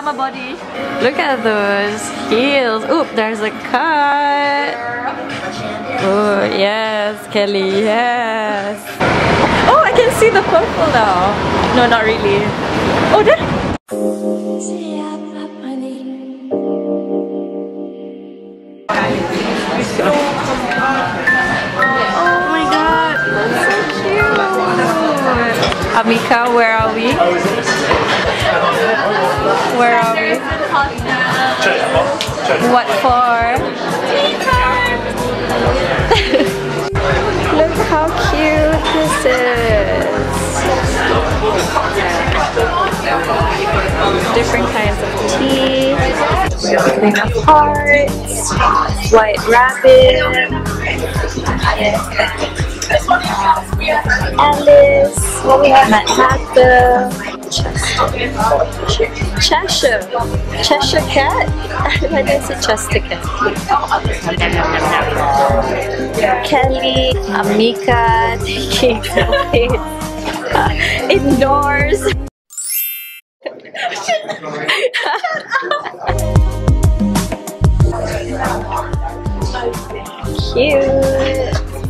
my body. Look at those heels. Oop, there's a cut. Oh, yes, Kelly, yes. Oh, I can see the purple now. No, not really. Oh, there. Oh my god, that's so cute. Amika, where are we? Where are we? What for? Look how cute this is. Different kinds of tea. Queen of Hearts. White Rabbit. Alice. What we have? Manhattan. Cheshire. Cheshire Cat? I didn't say Chester Cat. Kelly, Amika, taking selfies indoors. Cute.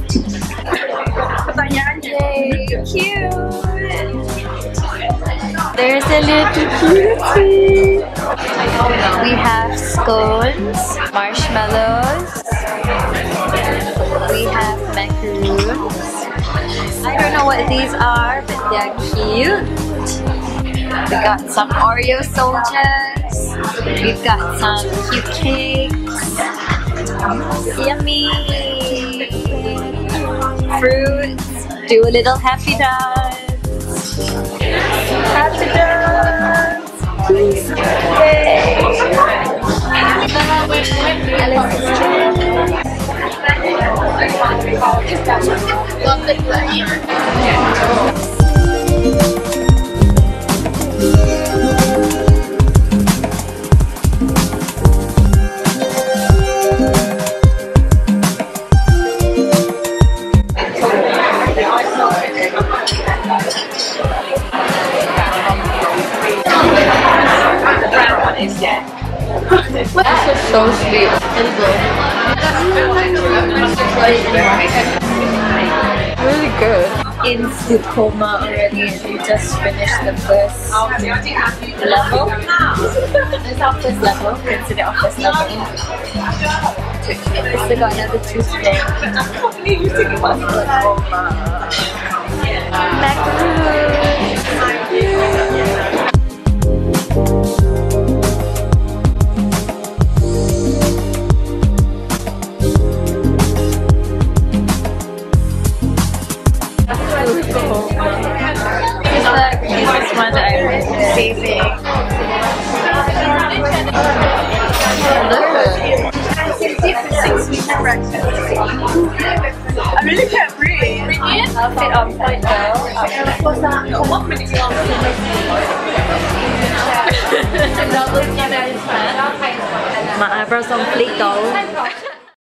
Cute. There's a little cutie. We have scones, marshmallows. We have macaroons. I don't know what these are, but they're cute. We got some Oreo soldiers. We've got some cute cakes. Yummy. Fruits. Do a little happy dance. Happy dance. Please. Yay. Love the pleasure. This is so sweet. Really good. Into coma already. We just finished the first level. It's our first level. Consider our first level. We still got another 2 today. This one that I'm saving. I really can't breathe. Outfit on point though. My eyebrows on fleek though.